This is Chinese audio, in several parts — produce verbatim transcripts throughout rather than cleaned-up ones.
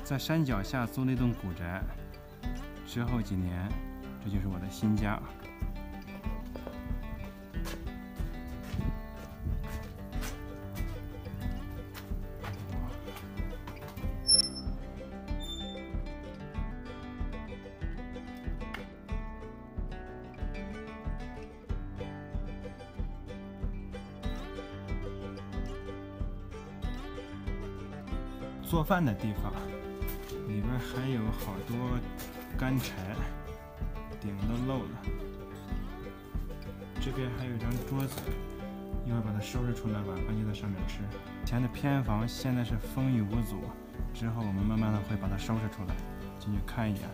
在山脚下租了一栋古宅，之后几年，这就是我的新家。做饭的地方，里边还有好多干柴，顶都漏了。这边还有一张桌子，一会儿把它收拾出来，晚饭就在上面吃。以前的偏房现在是风雨无阻，之后我们慢慢的会把它收拾出来，进去看一眼。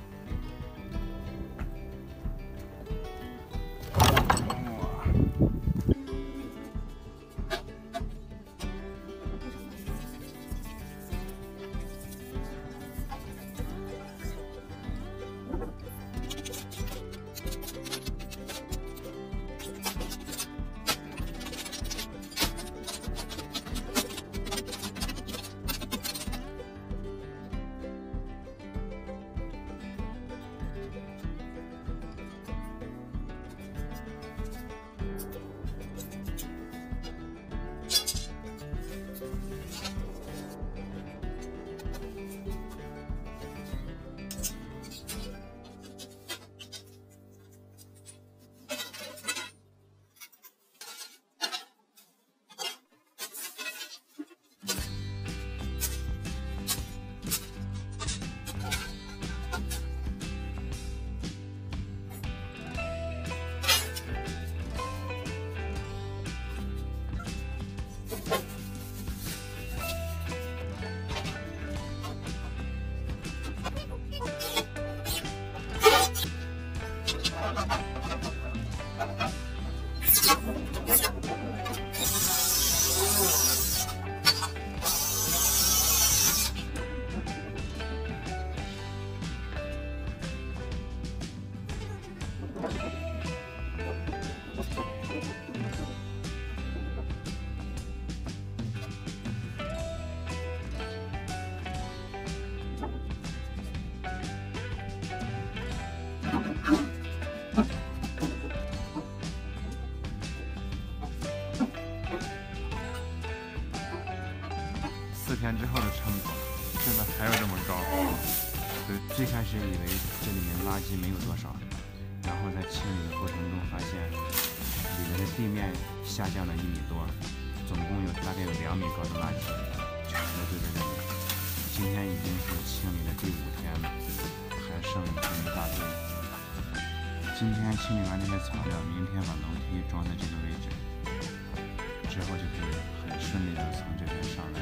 四天之后的成果，现在还有这么高。对，最开始以为这里面垃圾没有多少，然后在清理的过程中发现，里面的地面下降了一米多，总共有大概有两米高的垃圾，全都堆在这里。今天已经是清理的第五天了，还剩这么一大堆。今天清理完这些草料，明天把楼梯装在这个位置，之后就可以很顺利的从这边上来。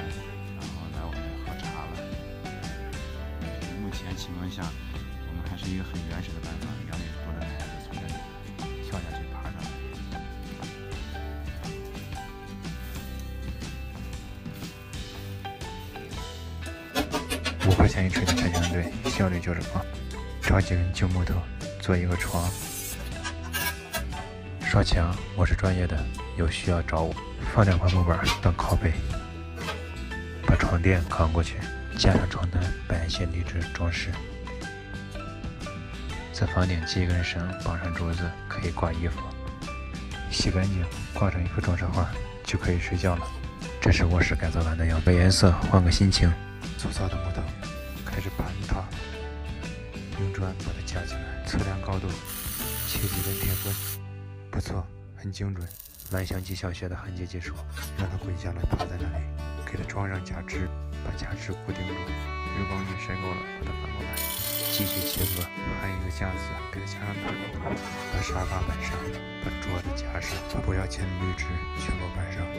目前情况下，我们还是一个很原始的办法，两米多的孩子从这里跳下去爬上来。五块钱一锤的拆墙队，效率就是高。找几根旧木头做一个床。刷墙，我是专业的，有需要找我。放两块木板当靠背，把床垫扛过去。加上床单，摆一些荔枝装饰。在房顶系一根绳，绑上桌子，可以挂衣服。洗干净，挂上一幅装饰画，就可以睡觉了。这是卧室改造完的样子。颜色，换个心情。粗糙的木头开始盘它，用砖把它架起来，测量高度，切几根铁棍，不错，很精准。蓝翔技校学的焊接技术，让它滚下来，趴在那里，给它装上假肢。把假肢固定住，日光浴晒够了，把它反过来，继续切割，还有一个架子给它加上腿，把沙发摆上，把桌子夹上，把不要钱的绿植全部摆上。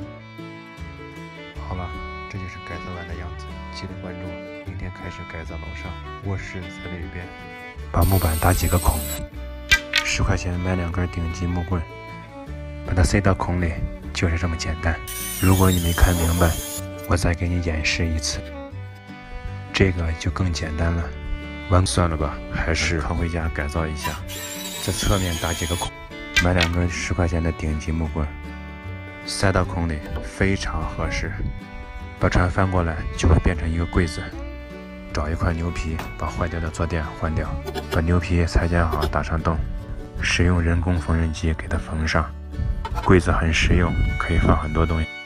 好了，这就是改造完的样子，记得关注，明天开始改造楼上，卧室再捋一遍，把木板打几个孔，十块钱买两根顶级木棍，把它塞到孔里，就是这么简单。如果你没看明白，我再给你演示一次，这个就更简单了。完算了吧，还是扛回家改造一下，在侧面打几个孔，买两根十块钱的顶级木棍，塞到孔里，非常合适。把船翻过来，就会变成一个柜子， 找一块牛皮，把坏掉的坐垫换掉，把牛皮裁剪好，打上洞，使用人工缝纫机给它缝上。柜子很实用，可以放很多东西。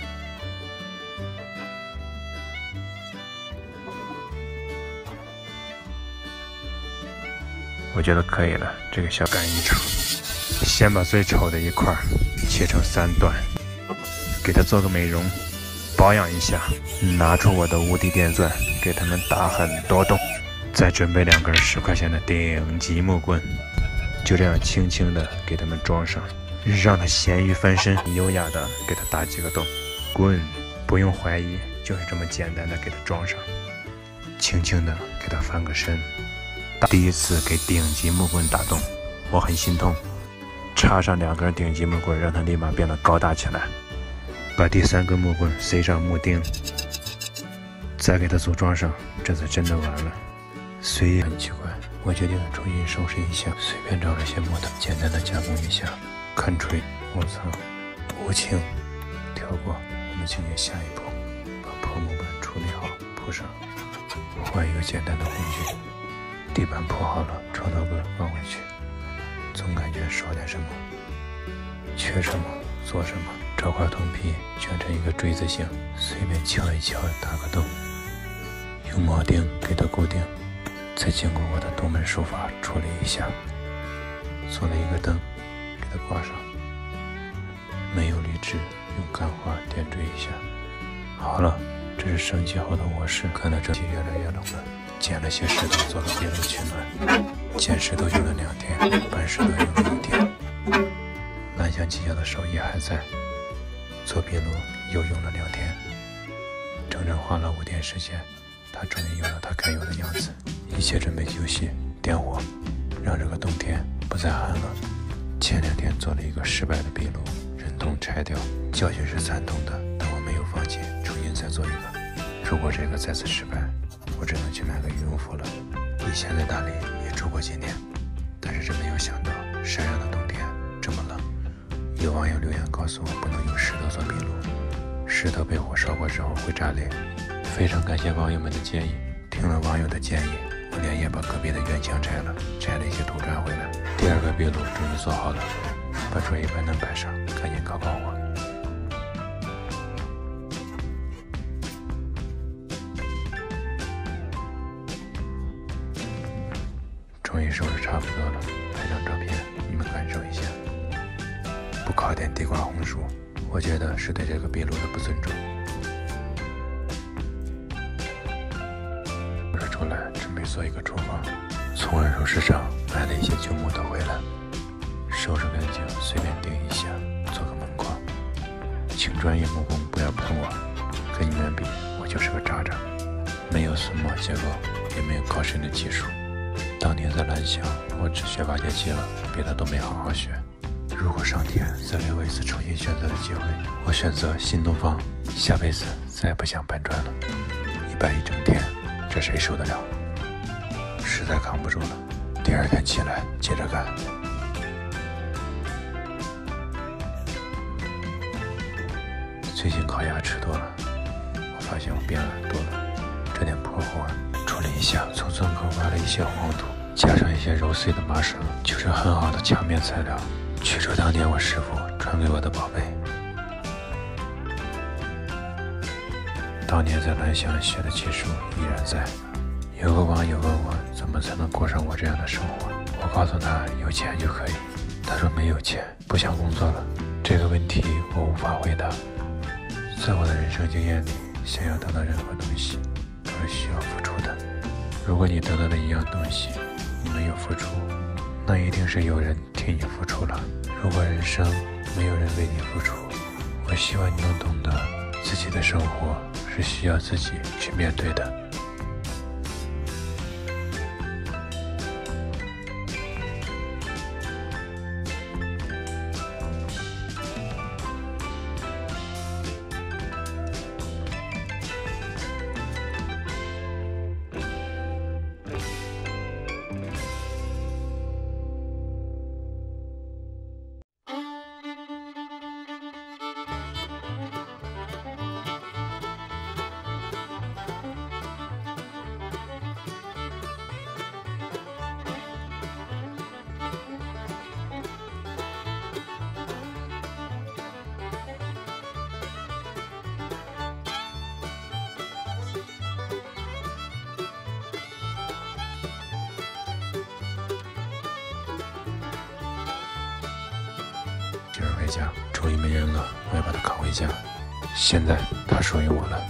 我觉得可以了，这个小干一场。先把最丑的一块切成三段，给它做个美容，保养一下。拿出我的无敌电钻，给它们打很多洞。再准备两根十块钱的顶级木棍，就这样轻轻的给它们装上，让它咸鱼翻身，优雅的给它打几个洞。棍不用怀疑，就是这么简单的给它装上，轻轻的给它翻个身。第一次给顶级木棍打洞，我很心痛。插上两根顶级木棍，让它立马变得高大起来。把第三根木棍塞上木钉，再给它组装上，这次真的完了。虽然很奇怪，我决定重新收拾一下，随便找了些木头，简单的加工一下。看锤，我操，无情，跳过。我们进行下一步，把破木板处理好，铺上，换一个简单的工具。地板铺好了，床头柜放回去。总感觉少点什么，缺什么做什么。找块铜皮卷成一个锥子形，随便敲一敲，打个洞，用铆钉给它固定。再经过我的独门手法处理一下，做了一个灯，给它挂上。没有铝制，用干花点缀一下。好了，这是升级后的卧室。看到这里越来越冷了，捡了些石头做个壁炉取暖。捡石头用了两天，搬石头用了一天。蓝翔技校的手艺还在，做壁炉又用了两天，整整花了五天时间，它终于有了它该有的样子。一切准备就绪，点火，让这个冬天不再寒冷。前两天做了一个失败的壁炉，忍痛拆掉，教训是惨痛的，但我没有放弃，重新再做一个。如果这个再次失败，我只能去买个羽绒服了。以前在大理也住过几年，但是真没有想到山上的冬天这么冷。有网友留言告诉我不能用石头做壁炉，石头被火烧过之后会炸裂。非常感谢网友们的建议，听了网友的建议，我连夜把隔壁的院墙拆了，摘了一些土砖回来。第二个壁炉终于做好了，把桌椅板凳摆上，赶紧搞搞火。终于收拾差不多了，拍张照片，你们感受一下。不烤点地瓜红薯，我觉得是对这个壁炉的不尊重。收拾出来，准备做一个厨房。从二手市场买了一些旧木头回来，收拾干净，随便钉一下，做个门框。请专业木工不要喷我，跟你们比，我就是个渣渣，没有榫卯结构，也没有高深的技术。当年在蓝翔，我只学挖掘机了，别的都没好好学。如果上天再给我一次重新选择的机会，我选择新东方，下辈子再也不想搬砖了。一搬一整天，这谁受得了？实在扛不住了。第二天起来接着干。最近烤鸭吃多了，我发现我变懒惰了。这点破活处理一下，从钻口挖了一些黄土，加上一些揉碎的麻绳，就是很好的墙面材料。取出当年我师傅传给我的宝贝。当年在蓝翔学的技术依然在。有个网友问我怎么才能过上我这样的生活，我告诉他有钱就可以。他说没有钱不想工作了。这个问题我无法回答。在我的人生经验里，想要得到任何东西都是需要付出的。如果你得到的一样东西你没有付出，那一定是有人替你付出了。如果人生没有人为你付出，我希望你能懂得自己的生活是需要自己去面对的。 家，终于没人了，我要把它扛回家。现在它属于我了。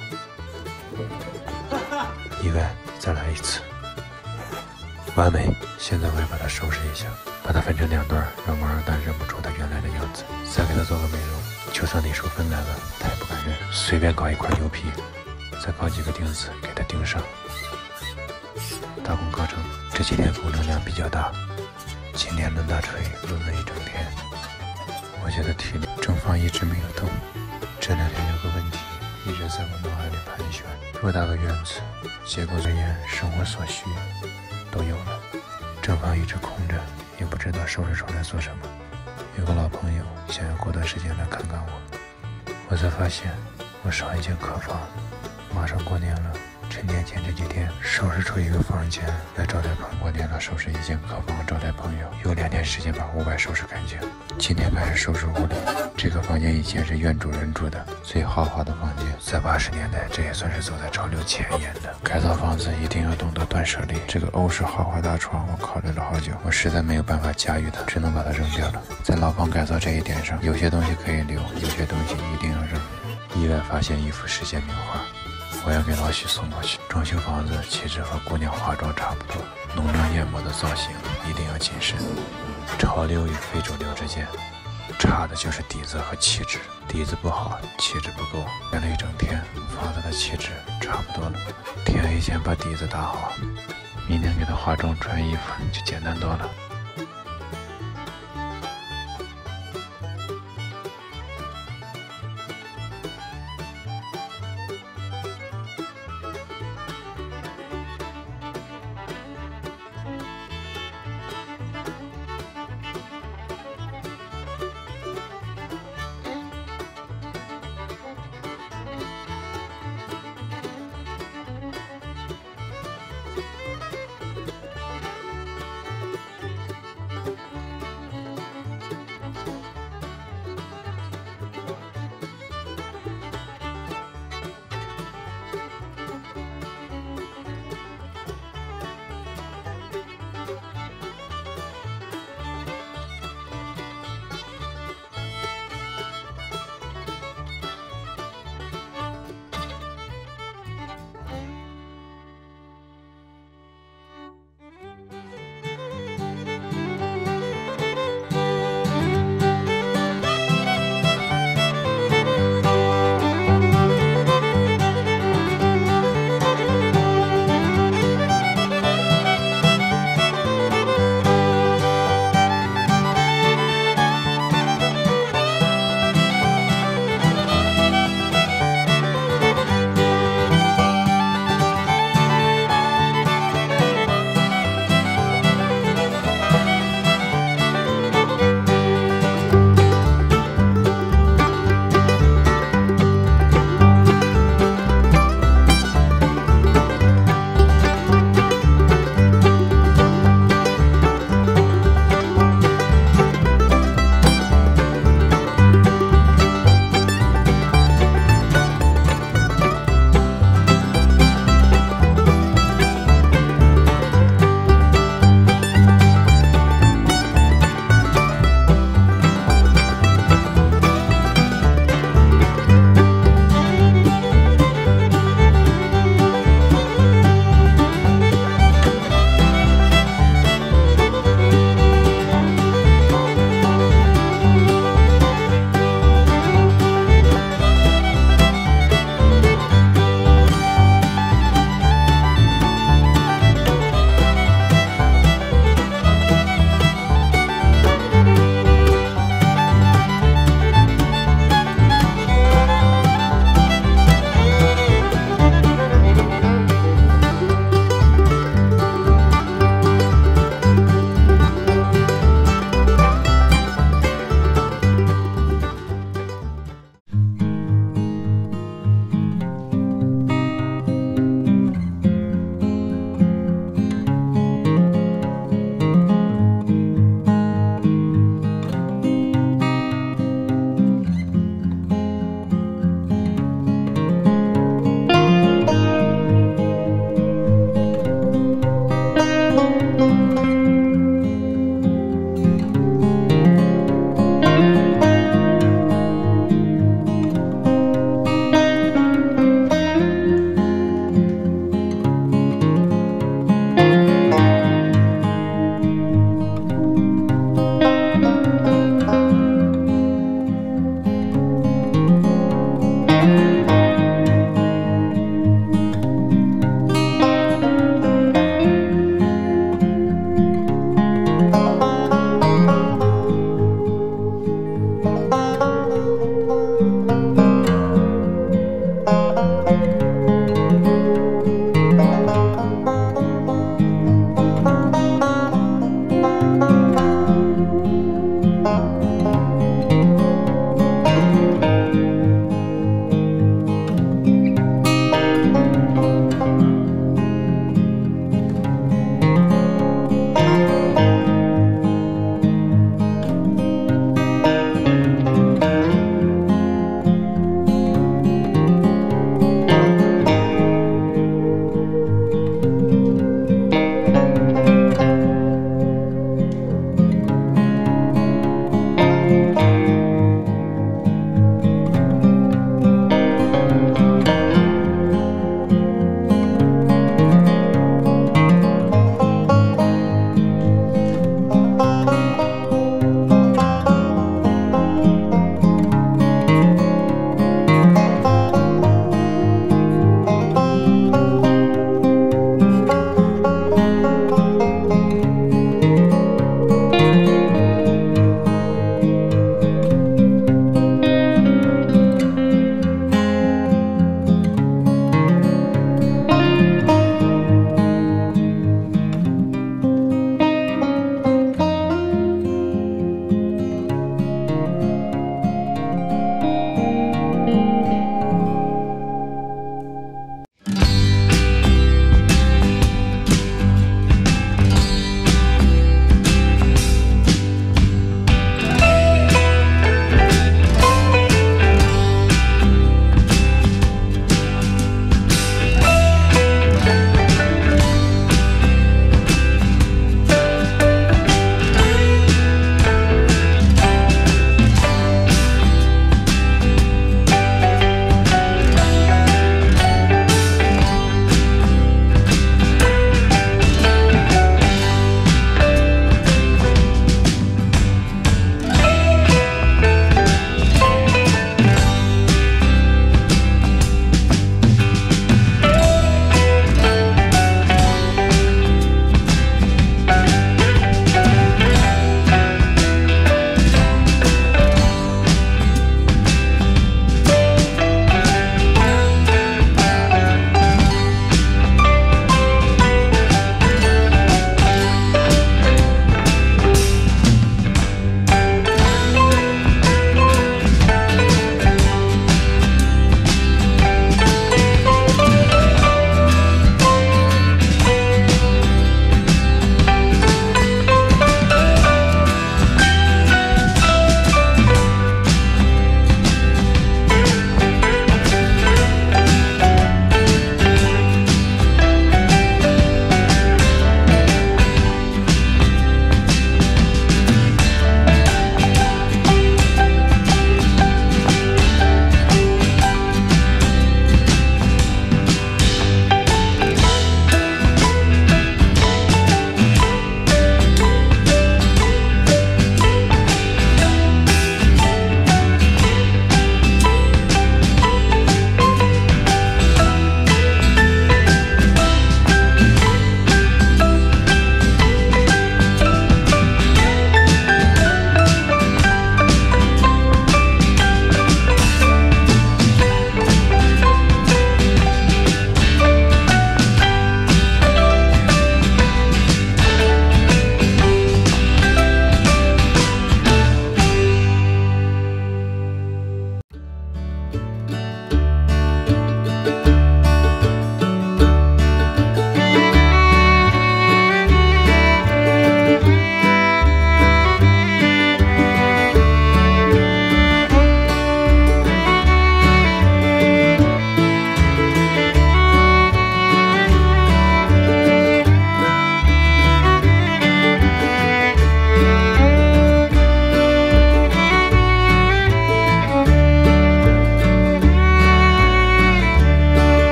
意外，再来一次，完美。现在我要把它收拾一下，把它分成两段，让王二蛋认不出它原来的样子，再给它做个美容。就算李淑芬来了，他也不敢认。随便搞一块牛皮，再搞几个钉子给它钉上。大功告成。这几天工程量比较大，今天抡大锤抡了一整天，我觉得体力正方一直没有动。这两天有个问题一直在我脑海里盘旋：偌大个院子，结构作业、生活所需都有了，正方一直空着，也不知道收拾出来做什么。有个老朋友想要过段时间来看看我，我才发现我少一间客房。马上过年了，趁年前这几天收拾出一个房间来招待朋友。过年了，收拾一间客房招待朋友，有两天时间把屋外收拾干净。今天开始收拾屋里。这个房间以前是原主人住的，最豪华的房间，在八十年代这也算是走在潮流前沿的。改造房子一定要懂得断舍离。这个欧式豪华大床我考虑了好久，我实在没有办法驾驭它，只能把它扔掉了。在老房改造这一点上，有些东西可以留，有些东西一定要扔。意外发现一幅世界名画，我要给老许送过去。装修房子气质和姑娘化妆差不多，浓妆艳抹的造型一定要谨慎。潮流与非主流之间，差的就是底子和气质。底子不好，气质不够。干了一整天，房子的气质差不多了。天黑前把底子打好，明天给她化妆穿衣服就简单多了。